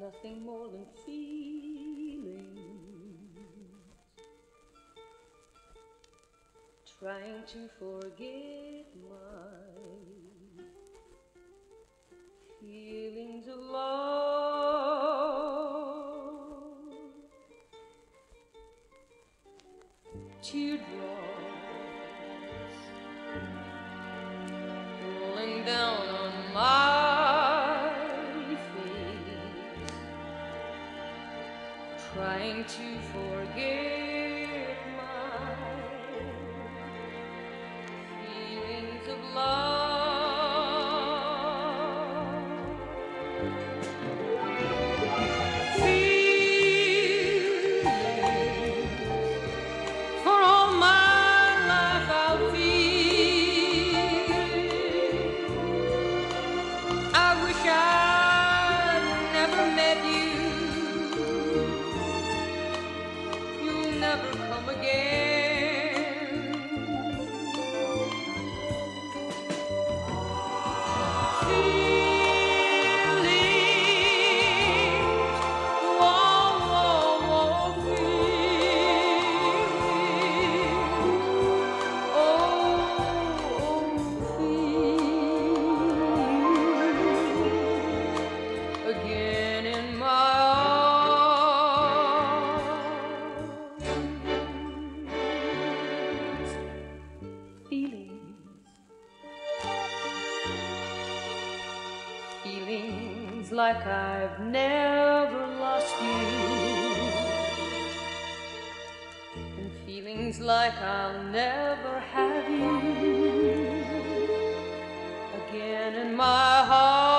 nothing more than feelings, trying to forget my feelings of love. Teardrops rolling down on my face, trying to forget my feelings of love. Feelings for all my life I'll feel. I wish I'd never met you. You'll never come again. Feelings, whoa, whoa, whoa, feelings, oh, feelings, again in my arms. Feelings like I've never lost you, and feelings like I'll never have you again in my heart.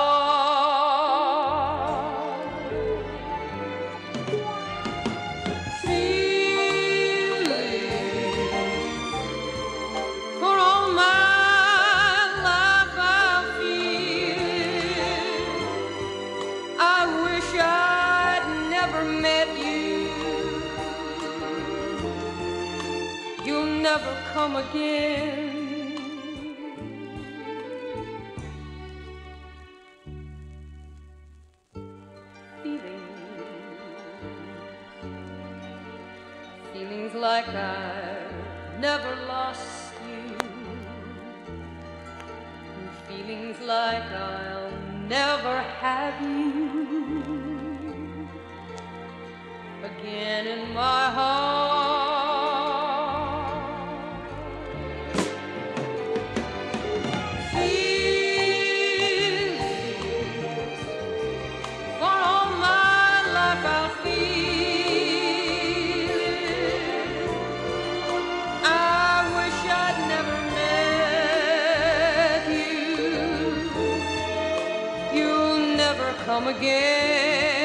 For all my life I'll feel. I wish I'd never met you. You'll never come again. Feelings like I've never lost you, and feelings like I'll never have you again in my heart. Feelings for all my life I'll feel it. I wish I'd never met you. You'll never come again.